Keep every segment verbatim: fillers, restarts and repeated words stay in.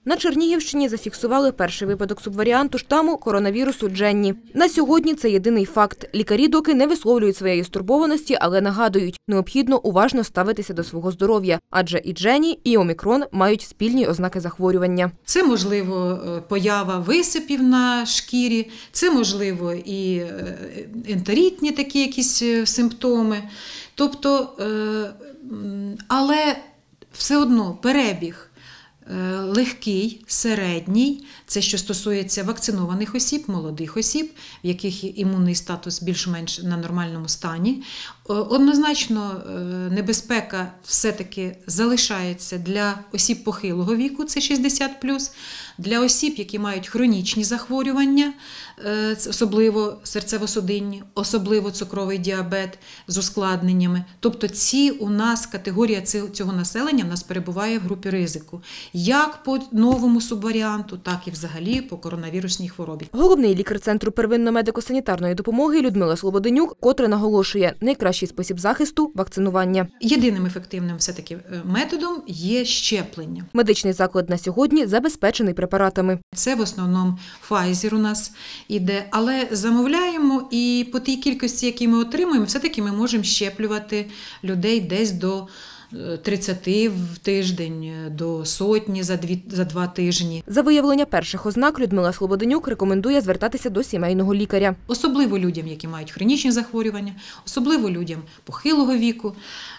На Чернігівщині зафіксували перший випадок субваріанту штаму коронавірусу Дженні. На сьогодні це єдиний факт. Лікарі доки не висловлюють своєї стурбованості, але нагадують, необхідно уважно ставитися до свого здоров'я, адже і Дженні, і Омікрон мають спільні ознаки захворювання. Це, можливо, поява висипів на шкірі, це, можливо, і ентерітні такі якісь симптоми. Тобто, але все одно перебіг легкий, середній, це що стосується вакцинованих осіб, молодих осіб, в яких імунний статус більш-менш на нормальному стані. Однозначно небезпека все-таки залишається для осіб похилого віку, це шістдесят плюс, для осіб, які мають хронічні захворювання, особливо серцево-судинні, особливо цукровий діабет з ускладненнями. Тобто ці у нас, категорія цього населення в нас перебуває в групі ризику. Як по новому субваріанту, так і взагалі по коронавірусній хворобі. Головний лікар Центру первинної медико-санітарної допомоги Людмила Слободенюк котре наголошує, найкращий спосіб захисту – вакцинування. Єдиним ефективним все-таки методом є щеплення. Медичний заклад на сьогодні забезпечений препаратами. Це в основному Pfizer у нас іде, але замовляємо і по тій кількості, які ми отримуємо, все-таки ми можемо щеплювати людей десь до тридцяти в тиждень, до сотні за, дві, за два тижні. За виявлення перших ознак Людмила Слободенюк рекомендує звертатися до сімейного лікаря. Особливо людям, які мають хронічні захворювання, особливо людям похилого віку.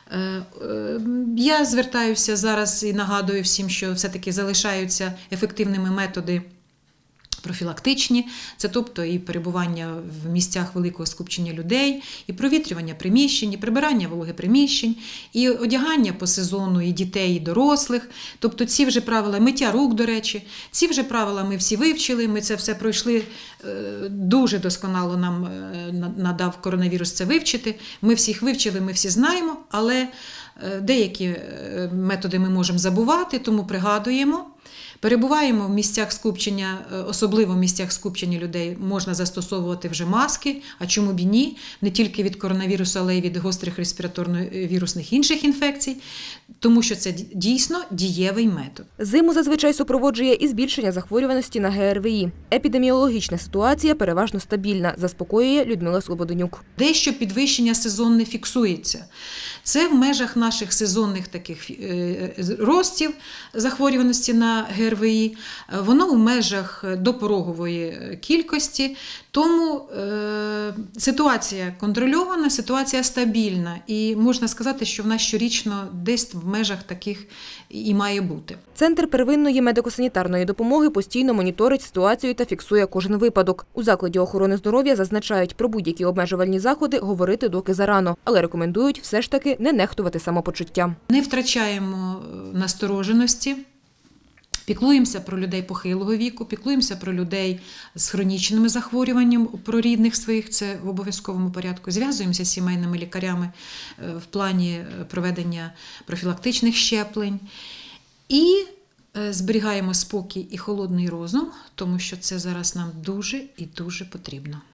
Я звертаюся зараз і нагадую всім, що все-таки залишаються ефективними методи профілактичні, це тобто і перебування в місцях великого скупчення людей, і провітрювання приміщень, і прибирання вологи приміщень, і одягання по сезону і дітей, і дорослих. Тобто ці вже правила, миття рук, до речі, ці вже правила ми всі вивчили, ми це все пройшли, дуже досконало нам надав коронавірус це вивчити. Ми всіх вивчили, ми всі знаємо, але деякі методи ми можемо забувати, тому пригадуємо. Перебуваємо в місцях скупчення, особливо в місцях скупчення людей, можна застосовувати вже маски, а чому б і ні, не тільки від коронавірусу, але й від гострих респіраторно-вірусних інших інфекцій, тому що це дійсно дієвий метод. Зиму зазвичай супроводжує і збільшення захворюваності на ге ер ве і. Епідеміологічна ситуація переважно стабільна, заспокоює Людмила Слободенюк. Дещо підвищення сезонне фіксується. Це в межах наших сезонних таких ростів захворюваності на ге ер ве і, воно в межах допорогової кількості, тому е, ситуація контрольована, ситуація стабільна і можна сказати, що в нас щорічно десь в межах таких і має бути. Центр первинної медико-санітарної допомоги постійно моніторить ситуацію та фіксує кожен випадок. У закладі охорони здоров'я зазначають, про будь-які обмежувальні заходи говорити доки зарано, але рекомендують все ж таки не нехтувати самопочуттям. Не втрачаємо настороженості. Піклуємося про людей похилого віку, піклуємося про людей з хронічними захворюваннями, про рідних своїх, це в обов'язковому порядку. Зв'язуємося з сімейними лікарями в плані проведення профілактичних щеплень. І зберігаємо спокій і холодний розум, тому що це зараз нам дуже і дуже потрібно.